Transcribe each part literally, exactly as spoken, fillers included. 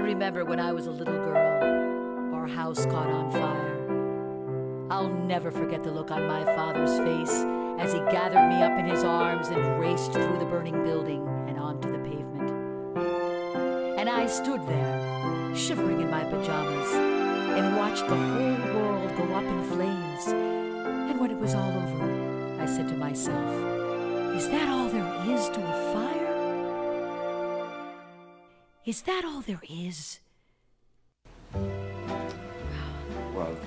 remember when I was a little girl, our house caught on fire. I'll never forget the look on my father's face as he gathered me up in his arms and raced through the burning building and onto the pavement. And I stood there, shivering in my pajamas, and watched the whole world go up in flames. And when it was all over, I said to myself, is that all there is to a fire? Is that all there is? Well,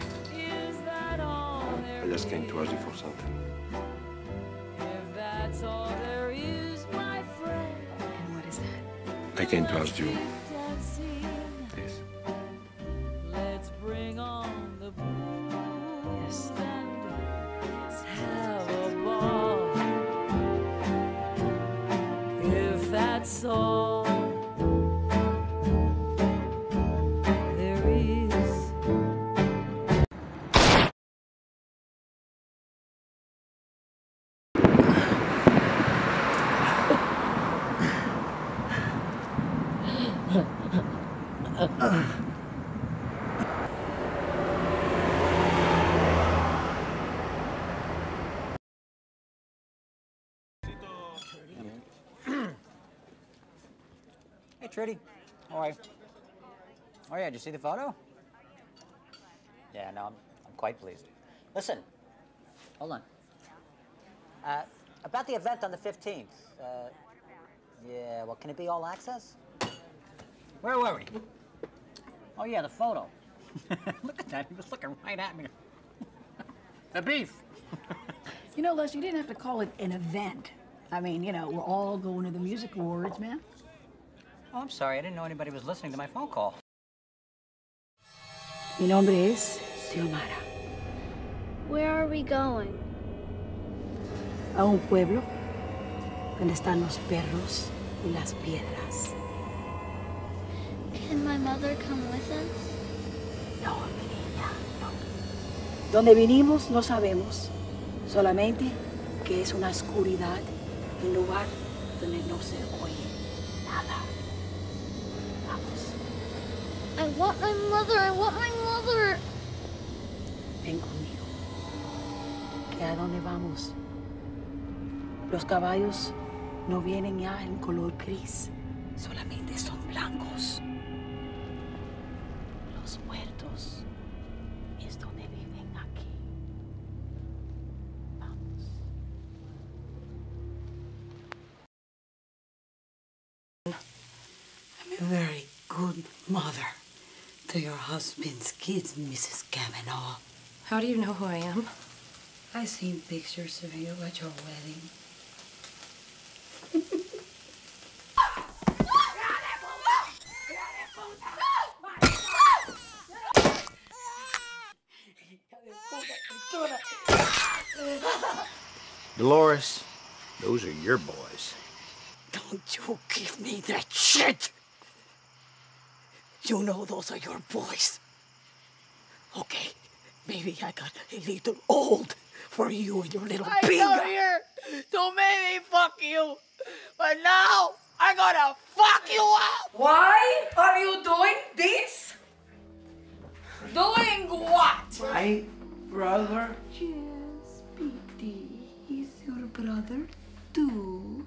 I just came to ask you for something. If that's all there is, my friend. And what is that? I came to ask you this. Let's bring on the blues Yes. and have a ball. If that's all there is. Hey, Trudy. How are you? Oh, yeah, did you see the photo? Yeah, no, I'm, I'm quite pleased. Listen, hold on. Uh, about the event on the fifteenth. Uh, yeah, well, can it be all access? Where were we? Oh, yeah, the photo. Look at that. He was looking right at me. The beef. You know, Les, you didn't have to call it an event. I mean, you know, we're all going to the music awards, man. Oh, I'm sorry. I didn't know anybody was listening to my phone call. Mi nombre es Xiomara. Where are we going? A un pueblo donde están los perros y las piedras. Can my mother come with us? No, mi niña, no. Donde vinimos no sabemos, solamente que es una oscuridad, un lugar donde no se oye nada. Vamos. I want my mother, I want my mother. Ven conmigo. ¿Que a dónde vamos? Los caballos no vienen ya en color gris, solamente son blancos. Los muertos es donde viven aquí. Vamos. I'm a very good mother to your husband's kids, Missus Kavanaugh. How do you know who I am? I've seen pictures of you at your wedding. Dolores, those are your boys. Don't you give me that shit! You know those are your boys. Okay, maybe I got a little old for you and your little I pig. come here to maybe fuck you, but now I'm gonna fuck you up! Why are you doing this? Doing what? My brother. Yes, Petey. He's your brother, too.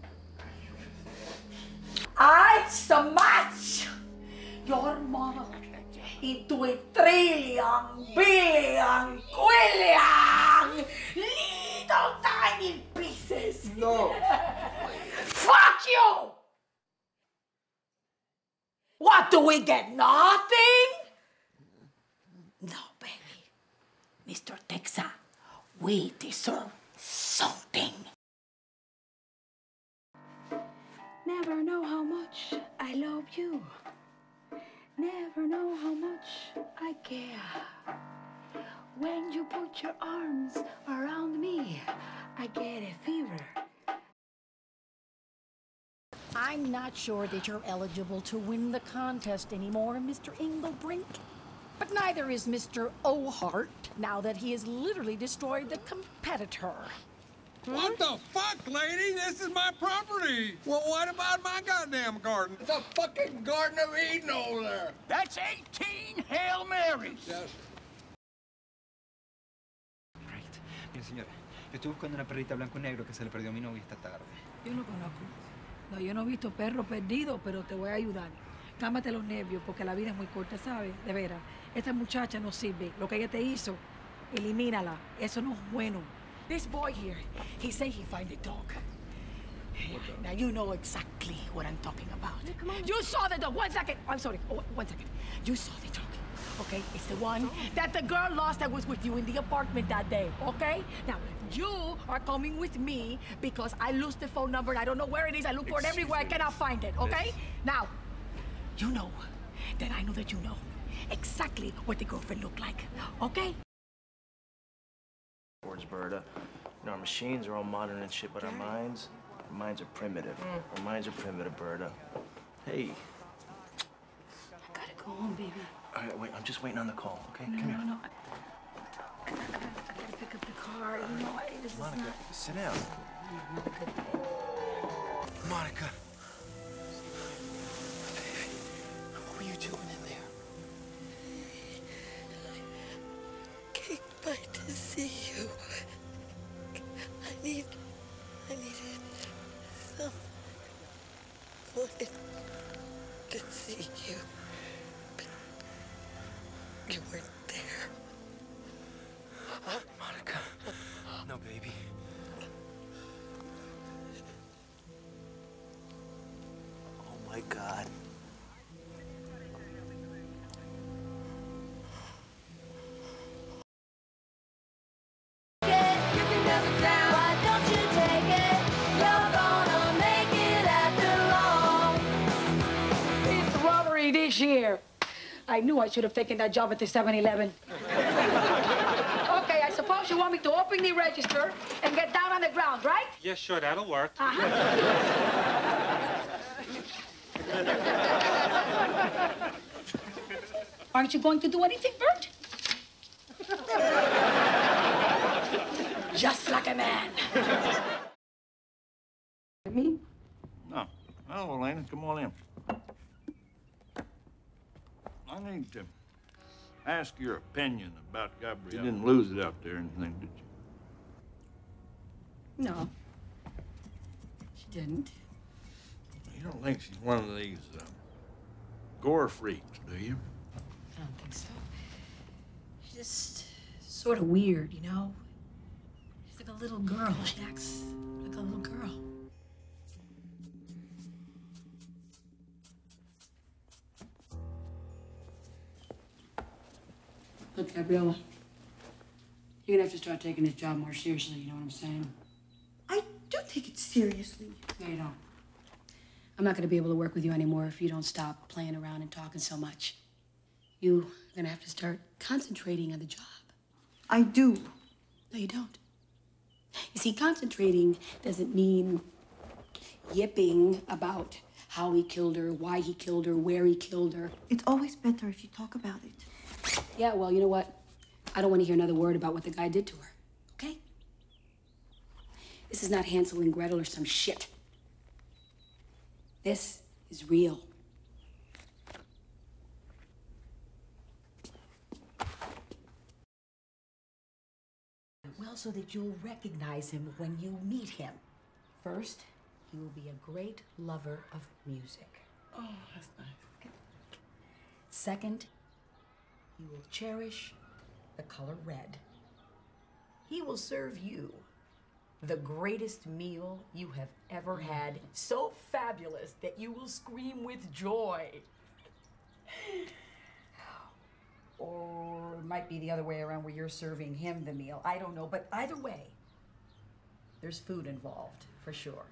I smash your mother into a trillion, billion, quillion little tiny pieces. No. Fuck you! What, do we get nothing? No, baby. Mister Texa, we deserve something. Never know how much I love you. Never know how much I care. When you put your arms around me, I get a fever. I'm not sure that you're eligible to win the contest anymore, Mister Engelbrink. But neither is Mister O'Hart, now that he has literally destroyed the competitor. What the fuck, lady? This is my property. Well, what about my goddamn garden? It's a fucking Garden of Eden over there. That's eighteen Hail Marys. Yes. Right. Mira, señora, yo estoy buscando una perrita blanco y negro que se le perdió a mi novia esta tarde. Yo no conozco. No, yo no he visto perro perdido, pero te voy a ayudar. Cálmate los nervios, porque la vida es muy corta, ¿sabes? De veras. Esta muchacha no sirve. Lo que ella te hizo, elimínala. Eso no es bueno. This boy here, he say he find a dog. Now, you know exactly what I'm talking about. Yeah, come on. You saw the dog. One second. I'm sorry. Oh, one second. You saw the dog. Okay? It's the one that the girl lost that was with you in the apartment that day. Okay? Now, you are coming with me because I lost the phone number. I don't know where it is. I look for it everywhere. I cannot find it. Okay? Yes. Now, you know that I know that you know exactly what the girlfriend looked like. Okay? Towards Berta. You know, our machines are all modern and shit, but our minds, our minds are primitive. Mm. Our minds are primitive, Berta. Hey. I gotta go home, baby. All right, wait, I'm just waiting on the call, okay? No, Come no, here. no. I, I, gotta, I gotta pick up the car. You know, I, this Monica, is not... sit down. Monica. What were you doing in there? Came by to see you. I need, I needed some, wanted to see you, but you weren't there. Monica. No, baby. Oh, my God. This year. I knew I should have taken that job at the seven eleven. Okay, I suppose you want me to open the register and get down on the ground, right? Yeah, sure, that'll work. Uh-huh. Aren't you going to do anything, Bert? Just like a man. Me? No. Oh, Elena, come on in. I need to ask your opinion about Gabrielle. You didn't lose it out there or anything, did you? No. She didn't. You don't think she's one of these uh, gore freaks, do you? I don't think so. She's just sort of weird, you know? She's like a little girl. She acts like a little girl. Look, Gabriella, you're gonna have to start taking this job more seriously, you know what I'm saying? I do take it seriously. No, you don't. I'm not gonna be able to work with you anymore if you don't stop playing around and talking so much. You're gonna have to start concentrating on the job. I do. No, you don't. You see, concentrating doesn't mean yipping about how he killed her, why he killed her, where he killed her. It's always better if you talk about it. Yeah, well, you know what? I don't want to hear another word about what the guy did to her, okay? This is not Hansel and Gretel or some shit. This is real. Well, so that you'll recognize him when you meet him. First, he will be a great lover of music. Oh, that's nice. Okay. Second, he will cherish the color red. He will serve you the greatest meal you have ever had, so fabulous that you will scream with joy. Or it might be the other way around where you're serving him the meal. I don't know, but either way, there's food involved, for sure.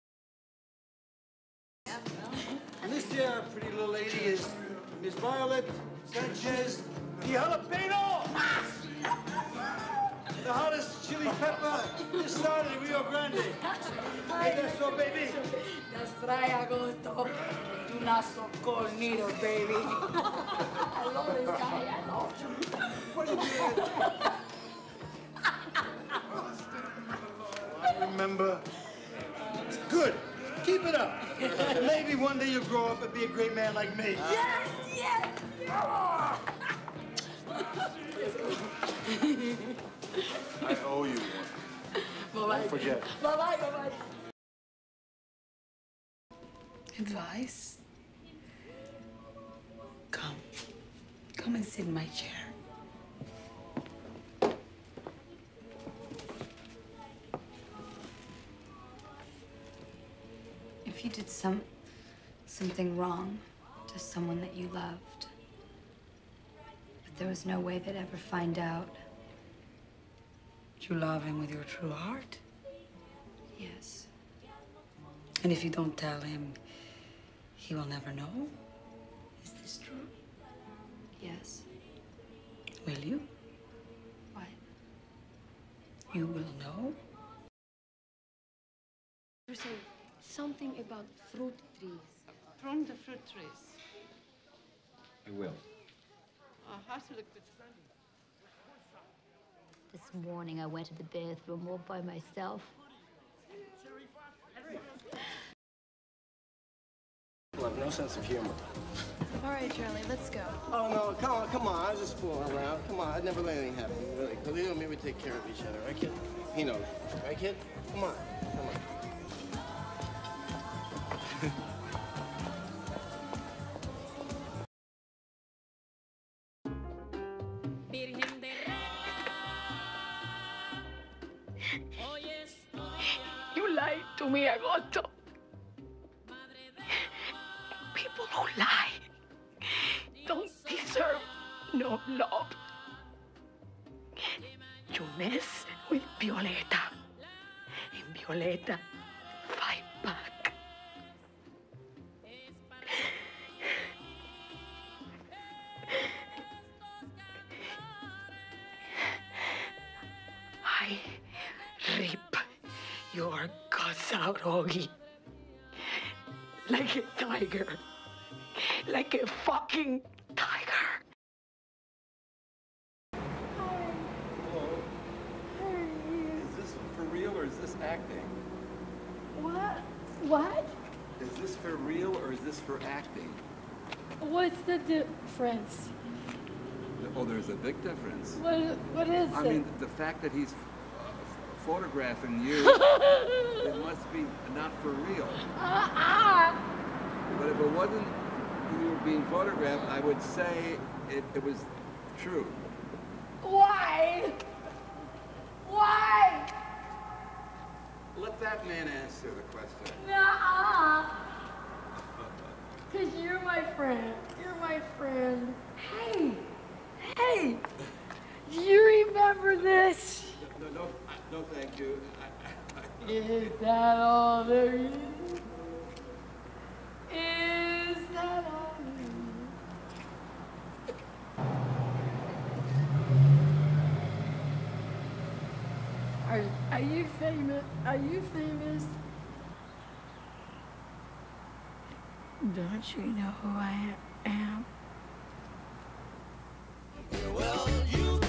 And this here pretty little lady is Miss Violet Sanchez the Jalapeno! The hottest chili pepper this side of the Rio Grande. Hey, that's so, baby. That's right, Agosto. Do not so cold neither, baby. I love this guy. I love you. What are you doing? I Maybe one day you'll grow up and be a great man like me. Yes, yes. Oh. I owe you one. Bye-bye. Don't forget. Bye-bye, bye-bye. Advice? Come. Come and sit in my chair. If you did some something wrong to someone that you loved, but there was no way they'd ever find out. You love him with your true heart? Yes. And if you don't tell him, he will never know? Is this true? Yes. Will you? What? You will know? You say something about fruit trees. From the fruit trees. I will. Uh, how's it look with friend? This morning I went to the bathroom all by myself. People have no sense of humor. All right, Charlie, let's go. Oh, no, come on, come on. I was just fooling around. Come on, I'd never let anything happen, really. Khalil and me would take care of each other, right, kid? He knows. Right, kid? Come on, come on. You lied to me, Agosto. People who lie don't deserve no love. You mess with Violeta, and Violeta fight back. I rip your guts out, Augie. Like a tiger. Like a fucking tiger. Is this for real or is this acting? What? What? Is this for real or is this for acting? What's the difference? Oh, there's a big difference. What, what is I it? mean, the fact that he's photographing you, it must be not for real. Uh-uh. But if it wasn't you were being photographed, I would say it, it was true. Why? Why? Let that man answer the question. Nuh-uh. Because you're my friend. You're my friend. Hey. Hey. Do you remember this? No, no, no, thank you. I, I, Is that all there is? Is that all there is? Are, are you famous? Are you famous? Don't you know who I am? Well, you